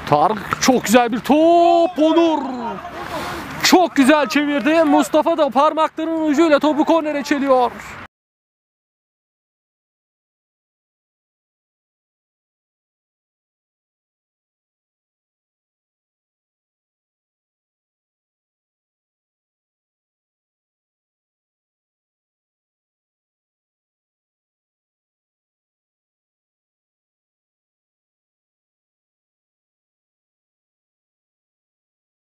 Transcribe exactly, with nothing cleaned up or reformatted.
Tarık çok güzel bir top. Onur çok güzel çevirdi. Mustafa da parmaklarının ucuyla topu kornere çeliyor.